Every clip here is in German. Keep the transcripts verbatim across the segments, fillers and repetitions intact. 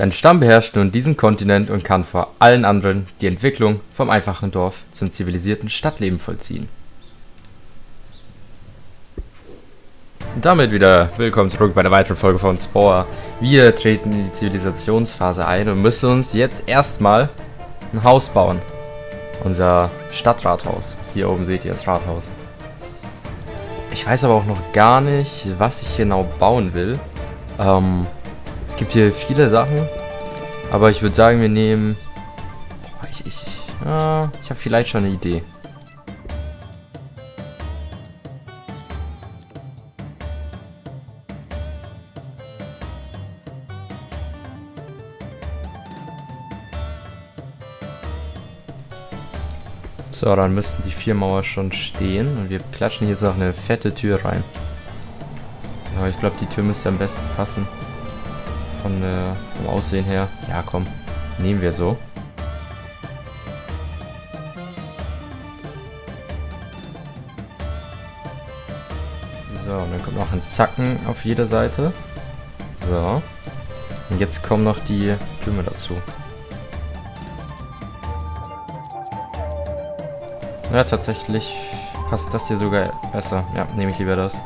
Dein Stamm beherrscht nun diesen Kontinent und kann vor allen anderen die Entwicklung vom einfachen Dorf zum zivilisierten Stadtleben vollziehen. Und damit wieder willkommen zurück bei der weiteren Folge von Spore. Wir treten in die Zivilisationsphase ein und müssen uns jetzt erstmal ein Haus bauen. Unser Stadtrathaus. Hier oben seht ihr das Rathaus. Ich weiß aber auch noch gar nicht, was ich genau bauen will. Ähm, es gibt hier viele Sachen, aber ich würde sagen, wir nehmen... Boah, ich ich, ich, äh, ich habe vielleicht schon eine Idee. So, dann müssten die vier Mauern schon stehen und wir klatschen hier jetzt noch eine fette Tür rein. Aber ich glaube, die Tür müsste am besten passen. Von, äh, vom Aussehen her. Ja, komm. Nehmen wir so. So, und dann kommt noch ein Zacken auf jeder Seite. So. Und jetzt kommen noch die Türme dazu. Ja, tatsächlich passt das hier sogar besser. Ja, nehme ich lieber das.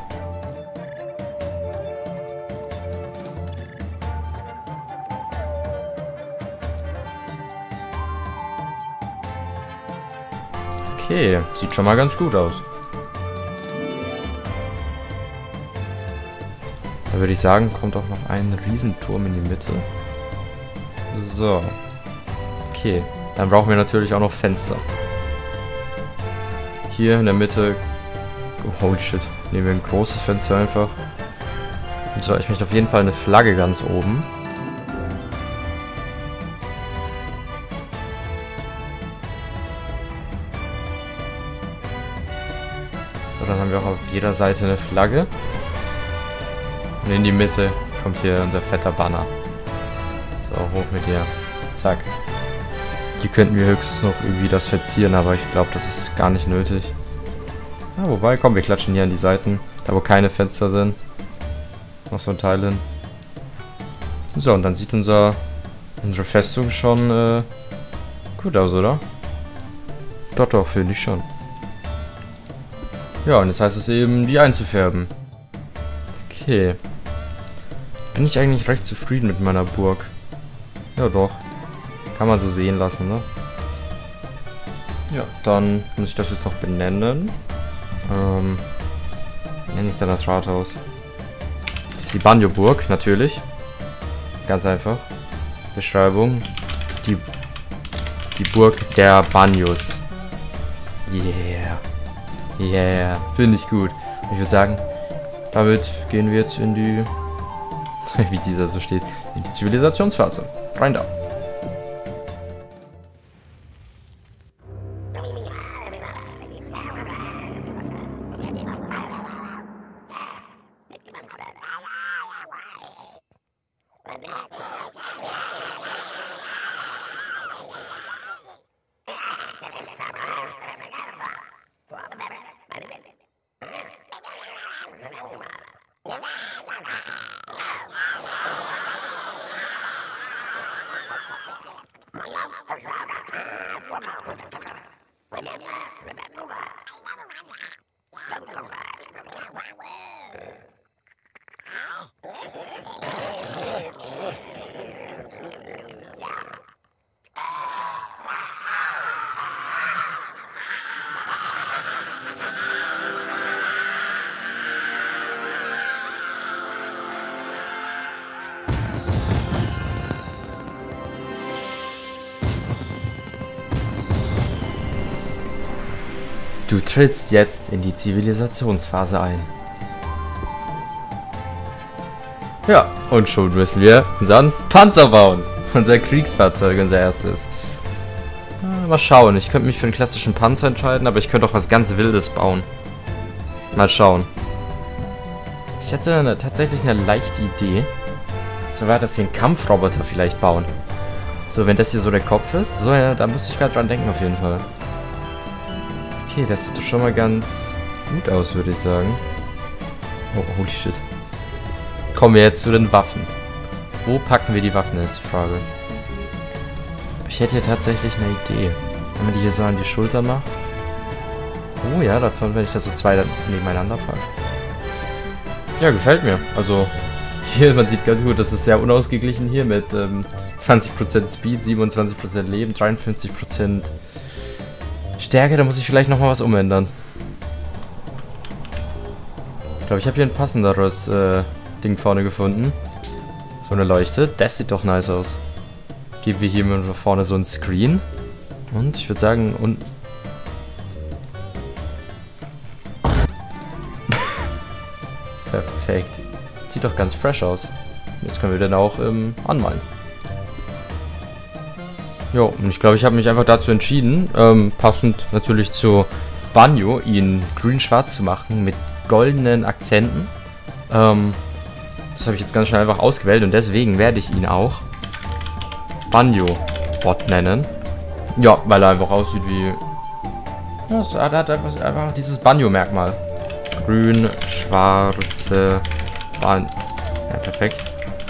Okay, sieht schon mal ganz gut aus. Da würde ich sagen, kommt auch noch ein Riesenturm in die Mitte. So. Okay, dann brauchen wir natürlich auch noch Fenster. Hier in der Mitte, oh, holy shit, nehmen wir ein großes Fenster einfach. Und so, ich möchte auf jeden Fall eine Flagge ganz oben. So, dann haben wir auch auf jeder Seite eine Flagge. Und in die Mitte kommt hier unser fetter Banner. So, hoch mit dir. Zack. Hier könnten wir höchstens noch irgendwie das verzieren, aber ich glaube, das ist gar nicht nötig. Ja, wobei, komm, wir klatschen hier an die Seiten, da wo keine Fenster sind. Noch so ein Teil hin. So, und dann sieht unser unsere Festung schon äh, gut aus, oder? Doch, doch, finde ich schon. Ja, und jetzt heißt es eben, die einzufärben. Okay. Bin ich eigentlich recht zufrieden mit meiner Burg. Ja, doch. Kann man so sehen lassen, ne? Ja, dann muss ich das jetzt noch benennen. Ähm, nenne ich dann das Rathaus. Das ist die Banjo-Burg, natürlich. Ganz einfach. Beschreibung. Die, die Burg der Banjos. Yeah. Yeah. Finde ich gut. Und ich würde sagen, damit gehen wir jetzt in die, wie dieser so steht, in die Zivilisationsphase. Rein da. Du trittst jetzt in die Zivilisationsphase ein. Ja, und schon müssen wir unseren Panzer bauen. Unser Kriegsfahrzeug, unser erstes. Mal schauen, ich könnte mich für einen klassischen Panzer entscheiden, aber ich könnte auch was ganz Wildes bauen. Mal schauen. Ich hätte eine, tatsächlich eine leichte Idee. So weit, dass wir einen Kampfroboter vielleicht bauen. So, wenn das hier so der Kopf ist, so ja, da muss ich gerade dran denken auf jeden Fall. Okay, das sieht doch schon mal ganz gut aus, würde ich sagen. Oh, holy shit. Kommen wir jetzt zu den Waffen. Wo packen wir die Waffen, ist die Frage. Ich hätte hier tatsächlich eine Idee. Wenn man die hier so an die Schultern macht. Oh ja, davon, wenn ich das so zwei nebeneinander packe. Ja, gefällt mir. Also, hier, man sieht ganz gut, das ist sehr unausgeglichen hier mit ähm, zwanzig Prozent Speed, siebenundzwanzig Prozent Leben, dreiundfünfzig Prozent Stärke. Da muss ich vielleicht nochmal was umändern. Ich glaube, ich habe hier ein passenderes äh, Ding vorne gefunden. So eine Leuchte. Das sieht doch nice aus. Geben wir hier mal vorne so ein Screen. Und ich würde sagen, und perfekt. Sieht doch ganz fresh aus. Jetzt können wir den auch ähm, anmalen. Jo, und ich glaube, ich habe mich einfach dazu entschieden, ähm, passend natürlich zu Banjo, ihn grün-schwarz zu machen mit goldenen Akzenten. Ähm, das habe ich jetzt ganz schnell einfach ausgewählt und deswegen werde ich ihn auch Banjo-Bot nennen. Ja, weil er einfach aussieht wie... Ja, es hat, hat einfach, einfach dieses Banjo-Merkmal. Grün, schwarze... Ban... Ja, perfekt.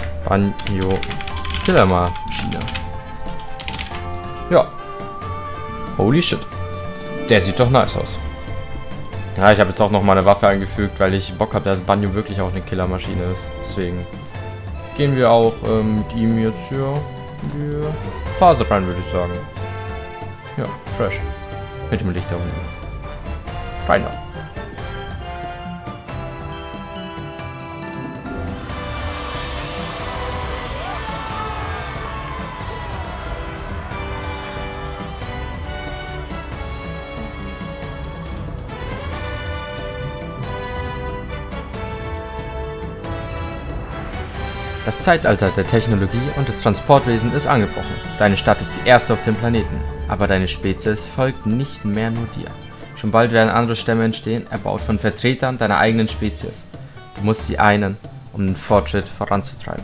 Banjo-Killermaschine. Ja. Holy shit. Der sieht doch nice aus. Ja, ich habe jetzt auch noch mal eine Waffe eingefügt, weil ich Bock habe, dass Banjo wirklich auch eine Killermaschine ist. Deswegen gehen wir auch ähm, mit ihm jetzt hier in die Phase rein, würde ich sagen. Ja, fresh. Mit dem Licht da unten. Rein da. Das Zeitalter der Technologie und des Transportwesens ist angebrochen. Deine Stadt ist die erste auf dem Planeten, aber deine Spezies folgt nicht mehr nur dir. Schon bald werden andere Stämme entstehen, erbaut von Vertretern deiner eigenen Spezies. Du musst sie einen, um den Fortschritt voranzutreiben.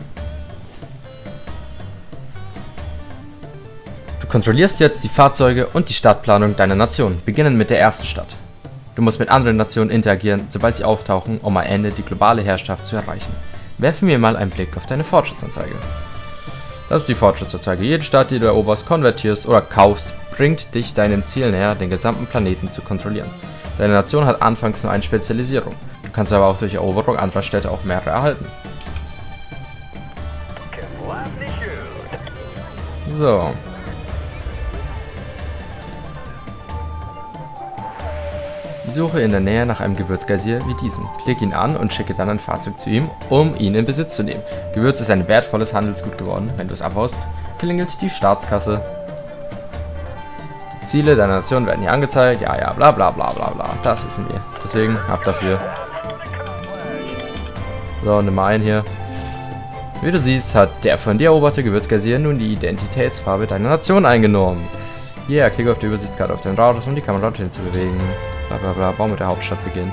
Du kontrollierst jetzt die Fahrzeuge und die Stadtplanung deiner Nation, beginnend mit der ersten Stadt. Du musst mit anderen Nationen interagieren, sobald sie auftauchen, um am Ende die globale Herrschaft zu erreichen. Werfen wir mal einen Blick auf deine Fortschrittsanzeige. Das ist die Fortschrittsanzeige. Jede Stadt, die du eroberst, konvertierst oder kaufst, bringt dich deinem Ziel näher, den gesamten Planeten zu kontrollieren. Deine Nation hat anfangs nur eine Spezialisierung. Du kannst aber auch durch Eroberung anderer Städte auch mehrere erhalten. So. Suche in der Nähe nach einem Gewürzgeysir wie diesem. Klick ihn an und schicke dann ein Fahrzeug zu ihm, um ihn in Besitz zu nehmen. Gewürz ist ein wertvolles Handelsgut geworden. Wenn du es abhaust, klingelt die Staatskasse. Die Ziele deiner Nation werden hier angezeigt. Ja, ja, bla bla bla bla bla. Das wissen wir. Deswegen ab dafür. So, nimm mal ein hier. Wie du siehst, hat der von dir eroberte Gewürzgeysir nun die Identitätsfarbe deiner Nation eingenommen. Hier, yeah, klicke auf die Übersichtskarte auf den Radius, um die Kamera dorthin zu bewegen. Bla bla bla, Bau mit der Hauptstadt beginnen.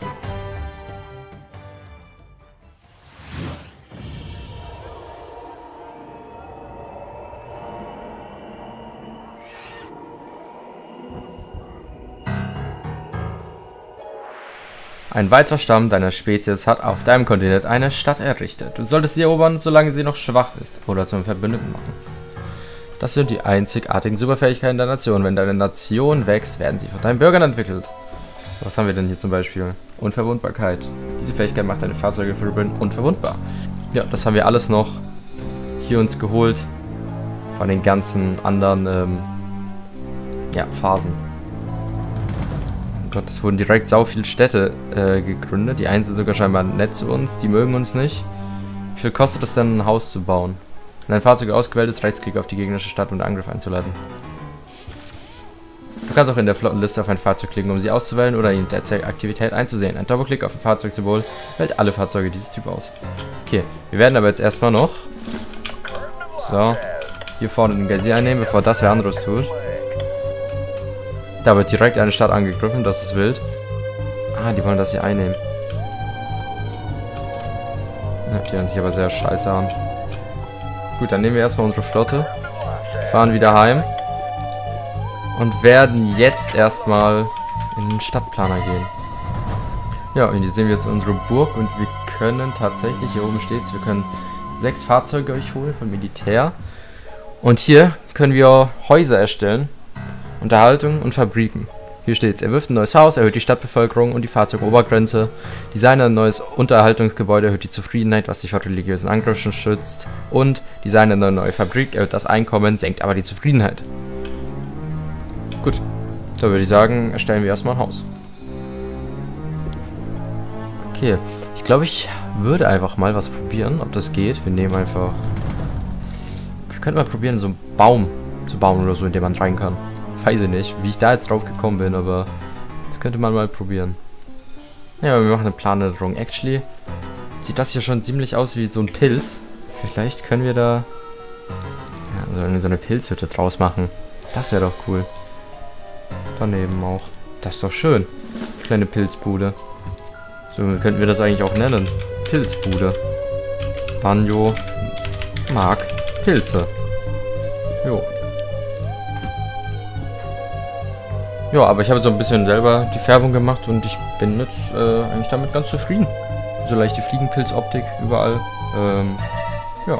Ein weiterer Stamm deiner Spezies hat auf deinem Kontinent eine Stadt errichtet. Du solltest sie erobern, solange sie noch schwach ist, oder zum Verbündeten machen. Das sind die einzigartigen Superfähigkeiten der Nation. Wenn deine Nation wächst, werden sie von deinen Bürgern entwickelt. Was haben wir denn hier zum Beispiel? Unverwundbarkeit. Diese Fähigkeit macht deine Fahrzeuge für unverwundbar. Ja, das haben wir alles noch hier uns geholt. Von den ganzen anderen ähm, ja, Phasen. Oh Gott, es wurden direkt sau viele Städte äh, gegründet. Die einen sind sogar scheinbar nett zu uns. Die mögen uns nicht. Wie viel kostet es denn, ein Haus zu bauen? Wenn ein Fahrzeug ausgewählt ist, Rechtsklick auf die gegnerische Stadt, um den Angriff einzuleiten. Du kannst auch in der Flottenliste auf ein Fahrzeug klicken, um sie auszuwählen oder in der Aktivität einzusehen. Ein Doppelklick auf ein Fahrzeugsymbol wählt alle Fahrzeuge dieses Typ aus. Okay, wir werden aber jetzt erstmal noch so hier vorne den Geysir einnehmen, bevor das wer anderes tut. Da wird direkt eine Stadt angegriffen, das ist wild. Ah, die wollen das hier einnehmen. Ja, die hören sich aber sehr scheiße an. Gut, dann nehmen wir erstmal unsere Flotte, fahren wieder heim und werden jetzt erstmal in den Stadtplaner gehen. Ja, und hier sehen wir jetzt unsere Burg und wir können tatsächlich, hier oben steht es, wir können sechs Fahrzeuge euch holen von Militär. Und hier können wir Häuser erstellen, Unterhaltung und Fabriken. Hier steht's, erwirft ein neues Haus, erhöht die Stadtbevölkerung und die Fahrzeugobergrenze. Designer ein neues Unterhaltungsgebäude, erhöht die Zufriedenheit, was sich vor religiösen Angriffen schützt. Und Designer eine neue Fabrik, erhöht das Einkommen, senkt aber die Zufriedenheit. Gut, da würde ich sagen, erstellen wir erstmal ein Haus. Okay, ich glaube, ich würde einfach mal was probieren, ob das geht. Wir nehmen einfach... Wir könnten mal probieren, so einen Baum zu bauen oder so, in den man rein kann. Weiß ich nicht, wie ich da jetzt drauf gekommen bin, aber das könnte man mal probieren. Ja, wir machen eine Planänderung. Actually sieht das hier schon ziemlich aus wie so ein Pilz. Vielleicht können wir da ja, so, irgendwie so eine Pilzhütte draus machen. Das wäre doch cool. Daneben auch. Das ist doch schön. Kleine Pilzbude. So könnten wir das eigentlich auch nennen. Pilzbude. Banjo mag Pilze. Jo. Ja, aber ich habe so ein bisschen selber die Färbung gemacht und ich bin jetzt äh, eigentlich damit ganz zufrieden. So leichte Fliegenpilzoptik überall. Ähm, ja.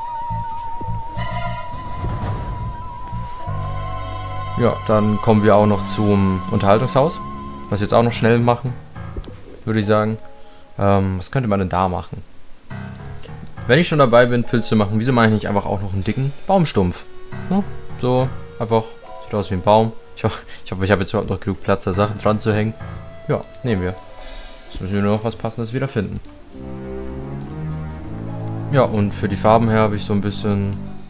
Ja, dann kommen wir auch noch zum Unterhaltungshaus. Was wir jetzt auch noch schnell machen, würde ich sagen. Ähm, was könnte man denn da machen? Wenn ich schon dabei bin, Pilze zu machen, wieso mache ich nicht einfach auch noch einen dicken Baumstumpf? Ja, so, einfach, sieht aus wie ein Baum. Ich hoffe, ich, hoffe, ich habe jetzt überhaupt noch genug Platz, da Sachen dran zu hängen. Ja, nehmen wir. Jetzt müssen wir nur noch was Passendes wieder finden. Ja, und für die Farben her habe ich so ein bisschen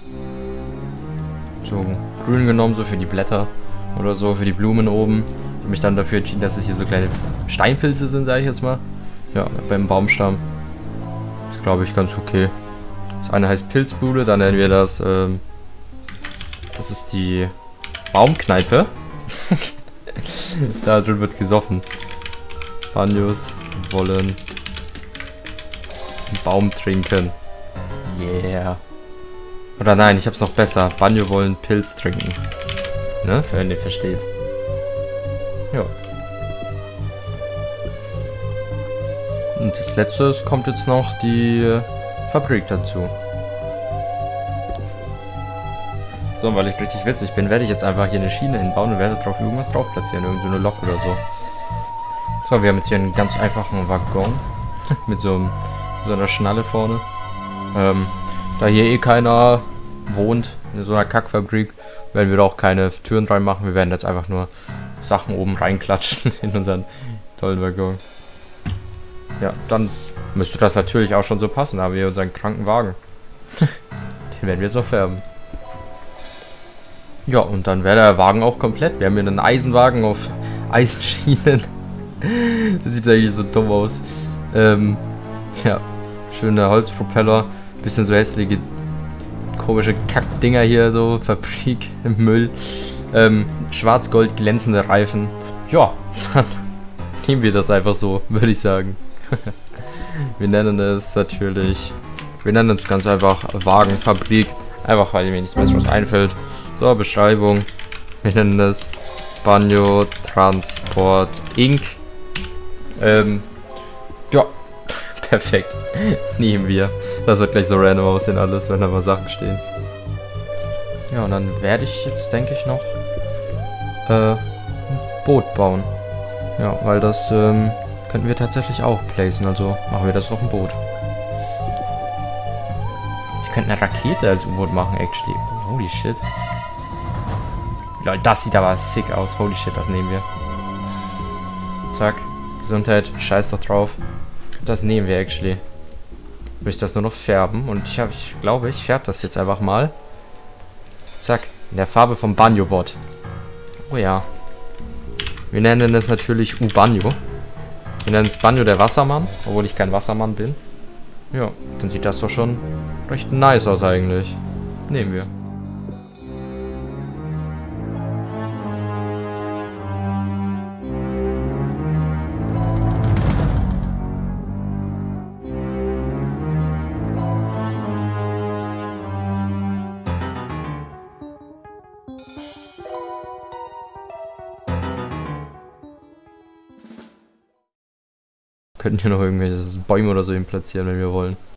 so grün genommen, so für die Blätter oder so, für die Blumen oben. Ich habe mich dann dafür entschieden, dass es hier so kleine Steinpilze sind, sage ich jetzt mal. Ja, beim Baumstamm. Das glaube ich ganz okay. Das eine heißt Pilzbude, dann nennen wir das, ähm, das ist die Baumkneipe. Da drin wird gesoffen. Banjos wollen Baum trinken. Yeah. Oder nein, ich hab's noch besser. Banjo wollen Pilz trinken. Ne? Für einen, der versteht. Ja. Und das letzte ist, kommt jetzt noch die äh, Fabrik dazu. So, weil ich richtig witzig bin, werde ich jetzt einfach hier eine Schiene hinbauen und werde drauf irgendwas drauf platzieren. Irgend so eine Lok oder so. So, wir haben jetzt hier einen ganz einfachen Waggon. Mit so, einem, so einer Schnalle vorne. Ähm, da hier eh keiner wohnt, in so einer Kackfabrik, werden wir da auch keine Türen reinmachen. Wir werden jetzt einfach nur Sachen oben reinklatschen in unseren tollen Waggon. Ja, dann müsste das natürlich auch schon so passen. Da haben wir unseren kranken Wagen. Den werden wir jetzt noch färben. Ja, und dann wäre der Wagen auch komplett. Wir haben hier einen Eisenwagen auf Eisenschienen. Das sieht eigentlich so dumm aus. Ähm, ja, schöner Holzpropeller. Bisschen so hässliche, komische Kackdinger hier, so Fabrik im Müll. Ähm, schwarz-gold glänzende Reifen. Ja, dann nehmen wir das einfach so, würde ich sagen. Wir nennen es natürlich, wir nennen es ganz einfach Wagenfabrik. Einfach, weil mir nichts Besseres einfällt. So, Beschreibung. Wir nennen es Banjo Transport Incorporated. Ähm, ja, perfekt. Nehmen wir. Das wird gleich so random aussehen alles, wenn da mal Sachen stehen. Ja, und dann werde ich jetzt, denke ich, noch äh, ein Boot bauen. Ja, weil das ähm, könnten wir tatsächlich auch placen, also machen wir das doch ein Boot. Ich könnte eine Rakete als U-Boot machen, actually. Holy shit. Leute, das sieht aber sick aus. Holy shit, das nehmen wir. Zack. Gesundheit. Scheiß doch drauf. Das nehmen wir actually. Will ich das nur noch färben. Und ich habe, ich glaube, ich färbe das jetzt einfach mal. Zack. In der Farbe vom Banjo-Bot. Oh ja. Wir nennen es natürlich U-Banjo. Wir nennen es Banjo der Wassermann. Obwohl ich kein Wassermann bin. Ja, dann sieht das doch schon recht nice aus eigentlich. Nehmen wir. Könnten hier noch irgendwelche Bäume oder so hin platzieren, wenn wir wollen.